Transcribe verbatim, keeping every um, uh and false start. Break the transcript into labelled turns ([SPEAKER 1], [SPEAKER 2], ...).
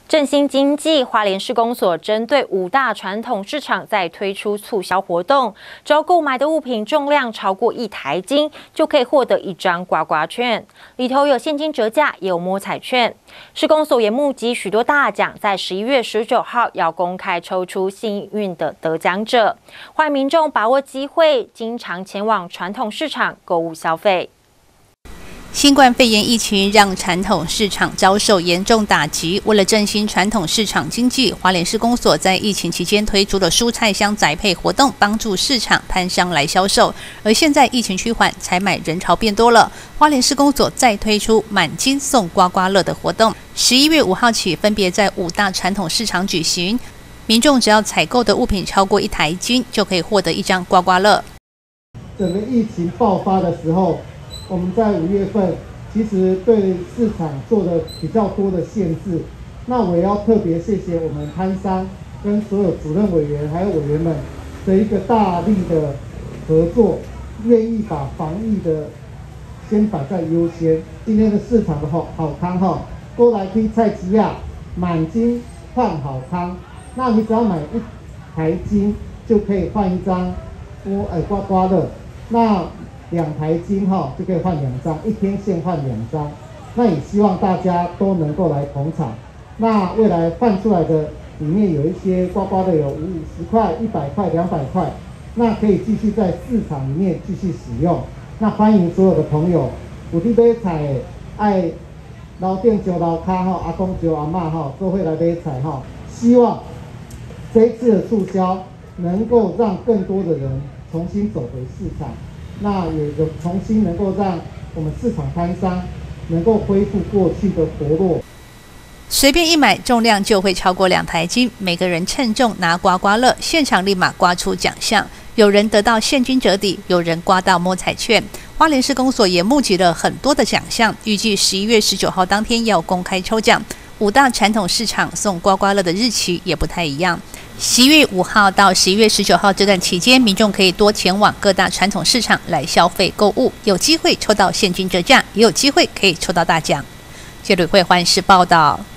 [SPEAKER 1] 振兴经济，花莲市公所针对五大传统市场再推出促销活动，只要购买的物品重量超过一台斤，就可以获得一张刮刮券，里头有现金折价，也有摸彩券。市公所也募集许多大奖，在十一月十九号要公开抽出幸运的得奖者，欢迎民众把握机会，经常前往传统市场购物消费。
[SPEAKER 2] 新冠肺炎疫情让传统市场遭受严重打击。为了振兴传统市场经济，花莲市公所在疫情期间推出了蔬菜箱宅配活动，帮助市场摊商来销售。而现在疫情趋缓，采买人潮变多了，花莲市公所再推出满金送刮刮乐的活动，十一月五号起分别在五大传统市场举行。民众只要采购的物品超过一台斤，就可以获得一张刮刮乐。
[SPEAKER 3] 整个疫情爆发的时候。 我们在五月份其实对市场做的比较多的限制，那我也要特别谢谢我们摊商跟所有主任委员还有委员们的一个大力的合作，愿意把防疫的先摆在优先。今天的市场的好好康哈，过来去菜市啊，满金换好康，那你只要买一台金就可以换一张刮呃刮刮乐，那。 两台金哈就可以换两张，一天限换两张。那也希望大家都能够来捧场。那未来换出来的里面有一些刮刮乐有五十块、一百块、两百块，那可以继续在市场里面继续使用。那欢迎所有的朋友，有伫买菜的爱老店招老卡哈，阿公招阿嬷哈，都会来买菜哈。希望这一次的促销能够让更多的人重新走回市场。 那也有重新能够让我们市场摊商能够恢复过去的活络。
[SPEAKER 2] 随便一买，重量就会超过两台斤。每个人称重拿刮刮乐，现场立马刮出奖项。有人得到现金折抵，有人刮到摸彩券。花莲市公所也募集了很多的奖项，预计十一月十九号当天要公开抽奖。五大传统市场送刮刮乐的日期也不太一样。 十一月五号到十一月十九号这段期间，民众可以多前往各大传统市场来消费购物，有机会抽到现金折价，也有机会可以抽到大奖。谢吕慧环视报道。